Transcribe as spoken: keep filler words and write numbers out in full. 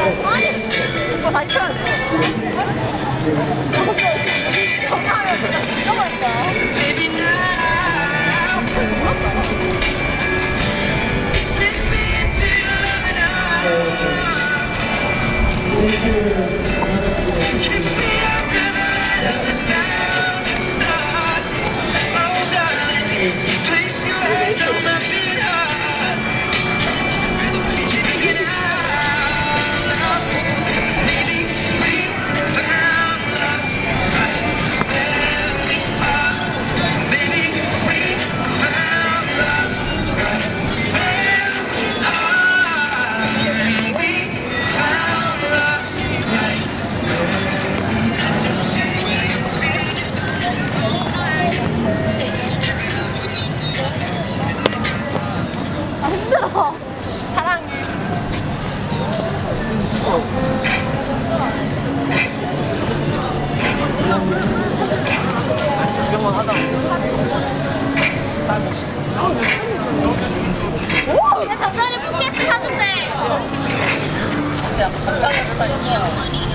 아니, 이거 다시 쳐야 돼. 건강하면 진짜 죽여버린다. 아, 힘들어. 사랑해. 구경만 하다. 오! 야, 잠깐만 포켓 하는데. 야, 간단하게 다 있어.